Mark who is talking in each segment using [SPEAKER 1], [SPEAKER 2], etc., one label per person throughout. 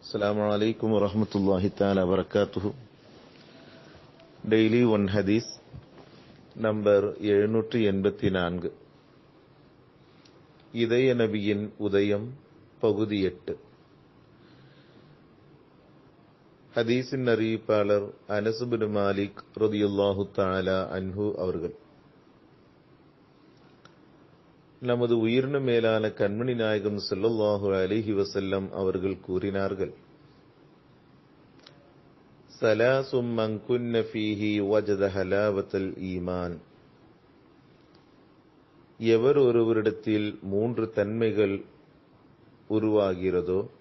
[SPEAKER 1] Assalamu alaikum wa rahmatullahi ta'ala wa barakatuhu. Daily one hadith, number 784. இதய நபியின் உதயம், பகுதி 8. ஹதீஸின் அறிவிப்பாளர் அனஸ் பின் மாலிக் ரலியல்லாஹு தஆலா அன்ஹு அவர்கள், நமது உயிர்ன மேலான கண்மணி நாயகம் ஸல்லல்லாஹு அலைஹி வஸல்லம் அவர்கள் கூறினார்கள், ஸலாசும் மன் குன்ன ஃபீஹி வஜத ஹலாவத்தல் ஈமான். எவர் ஒருவரிடத்தில் 3 தன்மைகள் உருவாகிறதோ,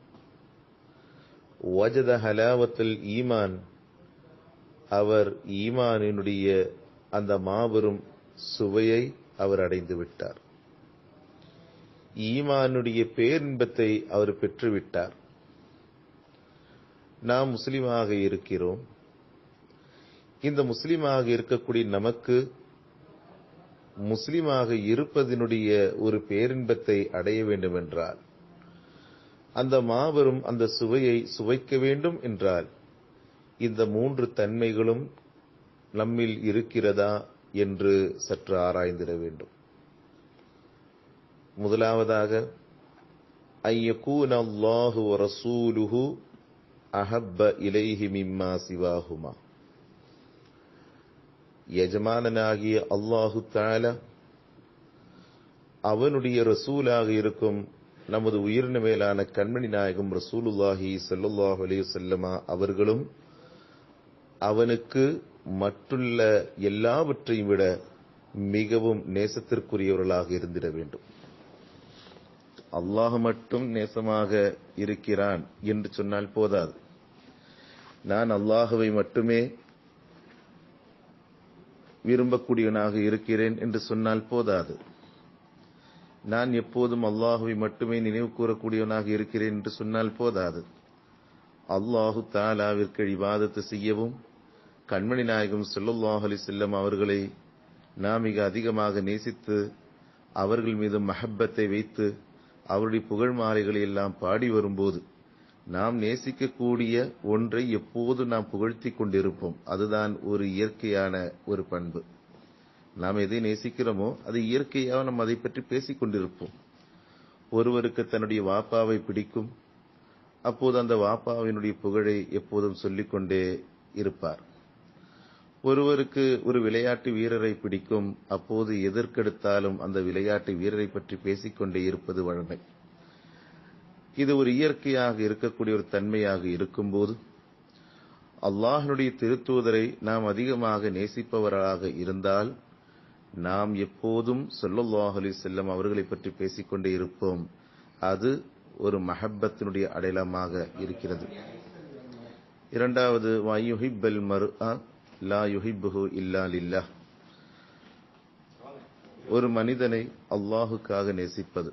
[SPEAKER 1] வஜத ஹலாவத்தல் ஈமான், அவர் ஈமானினுடைய அந்த மாபெரும் சுவையை அவர் அடைந்து விட்டார். ஈமானுடைய பேரின்பத்தை அவர் பெற்றுவிட்டார். நாம் முஸ்லிமாக இருக்கிறோம். இந்த முஸ்லிமாக இருக்கக்கூடிய நமக்கு முஸ்லிமாக இருப்பதனுடைய ஒரு பேரின்பத்தை அடைய வேண்டும் என்றால், அந்த மாபெரும் அந்த சுவையை சுவைக்க வேண்டும் என்றால், இந்த 3 தன்மைகளும் நம்மில் இருக்கிறதா என்று சற்று ஆராய்ந்திட வேண்டும். முதலாவதாக, ஐயகூன அல்லாஹு வ ரசூலுஹு அஹப்ப இலைஹி மிம்மா சிவாஹுமா. எஜமானனாகிய அல்லாஹு தஆலா அவனுடைய ரசூலாக இருக்கும் நமது உயிரின மேலான கண்மணி நாயகம் ரசூலுல்லாஹி ஸல்லல்லாஹு அலைஹி வஸல்லம் அவர்களும் அவனுக்கு மற்றுள்ள எல்லாவற்றையும் விட மிகவும் நேசத்திற்குரியவர்களாக இருந்திட வேண்டும். அல்லாஹ் மட்டும் நேசமாக இருக்கிறான் என்று சொன்னால் போதாது. நான் அல்லாஹுவை மட்டுமே விரும்பக்கூடியவனாக இருக்கிறேன் என்று சொன்னால் போதாது. நான் எப்போதும் அல்லாஹுவை மட்டுமே நினைவு கூறக்கூடியவனாக இருக்கிறேன் என்று சொன்னால் போதாது. அல்லாஹு தஆலாவிற்கு இபாதத்து செய்யவும், கண்மணி நாயகம் ஸல்லல்லாஹு அலைஹி வஸல்லம் அவர்களை நாம் மிக அதிகமாக நேசித்து அவர்கள் மீது மஹப்பத்தை வைத்து அவருடைய புகழ் மாலைகளை எல்லாம் பாடி வரும்போது, நாம் நேசிக்கக்கூடிய ஒன்றை எப்போது நாம் புகழ்த்தி கொண்டிருப்போம். அதுதான் ஒரு இயற்கையான ஒரு பண்பு. நாம் எதை நேசிக்கிறோமோ அது இயற்கையாக நாம் அதை பற்றி பேசிக் கொண்டிருப்போம். ஒருவருக்கு தன்னுடைய வாப்பாவை பிடிக்கும், அப்போது அந்த வாப்பாவினுடைய புகழை எப்போதும் சொல்லிக்கொண்டே இருப்பார். ஒருவருக்கு ஒரு விளையாட்டு வீரரை பிடிக்கும், அப்போது எதற்கெடுத்தாலும் அந்த விளையாட்டு வீரரை பற்றி பேசிக்கொண்டே இருப்பது வழமை. இது ஒரு இயற்கையாக இருக்கக்கூடிய ஒரு தன்மையாக இருக்கும்போது, அல்லாஹ்வுடைய திருத்தூதரை நாம் அதிகமாக நேசிப்பவராக இருந்தால், நாம் எப்போதும் ஸல்லல்லாஹு அலைஹி வஸல்லம் அவர்களை பற்றி பேசிக்கொண்டே இருப்போம். அது ஒரு மஹப்பத்தினுடைய அடையாளமாக இருக்கிறது. இரண்டாவது, வயுஹிப்பல் மர்அ லா யுஹிப்புஹு இல்லா லில்லாஹ். ஒரு மனிதனை அல்லாஹுக்காக நேசிப்பது.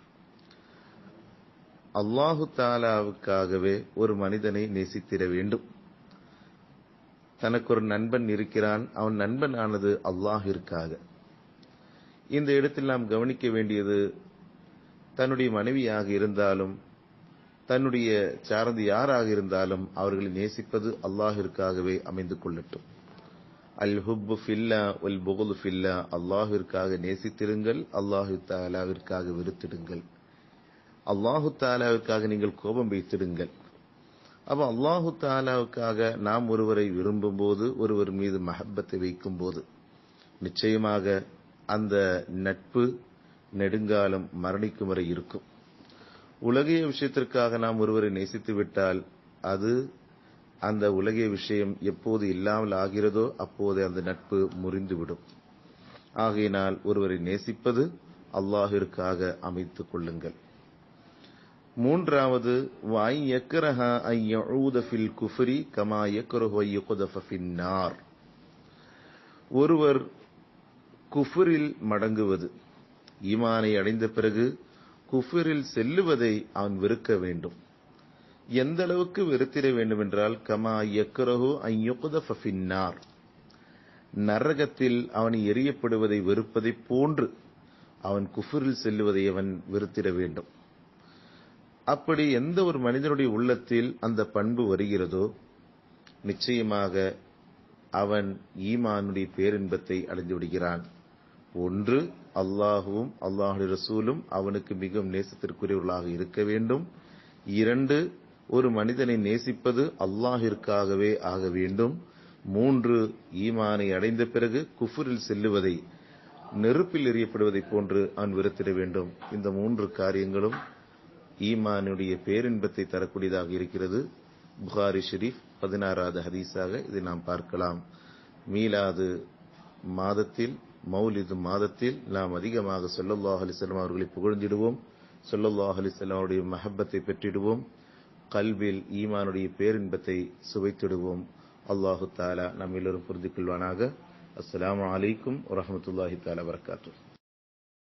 [SPEAKER 1] அல்லாஹு தஆலாவுக்காகவே ஒரு மனிதனை நேசித்திட வேண்டும். தனக்கு ஒரு நண்பன் இருக்கிறான், அவன் நண்பனானது அல்லாஹிற்காக. இந்த இடத்தில் நாம் கவனிக்க வேண்டியது, தன்னுடைய மனைவியாக இருந்தாலும் தன்னுடைய சார்ந்து யாராக இருந்தாலும் அவர்களை நேசிப்பது அல்லாஹிற்காகவே அமைந்து கொள்ளட்டும். அல் ஹுப்பு ஃபில்லா வல் புகுது ஃபில்லா. அல்லாஹிற்காக நேசித்திடுங்கள், அல்லாஹு தஆலாவிற்காக வெறுத்திடுங்கள். அல்லாஹு தஆலாவிற்காக நீங்கள் கோபம் வைத்திடுங்கள். அப்ப அல்லாஹு தஆலாவுக்காக நாம் ஒருவரை விரும்பும் போது, ஒருவர் மீது மஹப்பத்தை வைக்கும் போது, நிச்சயமாக அந்த நட்பு நெடுங்காலம் மரணிக்கும் வரை இருக்கும். உலகிய விஷயத்திற்காக நாம் ஒருவரை நேசித்து விட்டால், அது அந்த உலகிய விஷயம் எப்போது இல்லாமல் ஆகிறதோ அப்போது அந்த நட்பு முறிந்துவிடும். ஆகையினால் ஒருவரை நேசிப்பது அல்லாஹிற்காக அமைத்துக் கொள்ளுங்கள். மூன்றாவது, வை யக்ரஹ அன் யஊத ஃபில் குஃப்ரி கமா யக்ரஹு அன் யுக்தஃப ஃபின் நார். ஒருவர் குஃப்ரில் மடங்குவது, ஈமானை அடைந்த பிறகு குஃப்ரில் செல்லுவதை அவன் வெறுக்க வேண்டும். எந்த அளவுக்கு வெறுத்திட வேண்டும் என்றால், கமா யக்ரஹு அன் யுக்தஃப ஃபின் நார், நரகத்தில் அவன் எரியப்படுவதை வெறுப்பதை போன்று அவன் குஃப்ரில் செல்லுவதை அவன் வெறுத்திட வேண்டும். அப்படி எந்த ஒரு மனிதனுடைய உள்ளத்தில் அந்த பண்பு வருகிறதோ நிச்சயமாக அவன் ஈமானுடைய பேரின்பத்தை அடைந்து விடுகிறான். ஒன்று, அல்லாஹுவும் அல்லாஹுடைய ரசூலும் அவனுக்கு மிகவும் நேசத்திற்குரியவர்களாக இருக்க வேண்டும். 2, ஒரு மனிதனை நேசிப்பது அல்லாஹிற்காகவே ஆக வேண்டும். 3, ஈமானை அடைந்த பிறகு குஃபுரில் செல்லுவதை, நெருப்பில் எறியப்படுவதைப் போன்று அவன் வெறுத்திட வேண்டும். இந்த 3 காரியங்களும் ஈமானுடைய பேரின்பத்தை தரக்கூடியதாக இருக்கிறது. புகாரி ஷெரீப் 16வது ஹதீஸாக இதை நாம் பார்க்கலாம். மீலாது மாதத்தில், மௌலிது மாதத்தில் நாம் அதிகமாக ஸல்லல்லாஹு அலைஹி வஸல்லம் அவர்களை புகழ்ந்திடுவோம். ஸல்லல்லாஹு அலைஹி வஸல்லம் அவருடைய மஹப்பத்தை பெற்றிடுவோம். கல்வில் ஈமானுடைய பேரின்பத்தை சுவைத்திடுவோம். அல்லாஹு தஆலா நம் எல்லோரும் புரிந்து கொள்வானாக. அஸ்ஸலாமு அலைக்கும் வரஹ்மத்துல்லாஹி தஆலா வபரகாத்துஹு.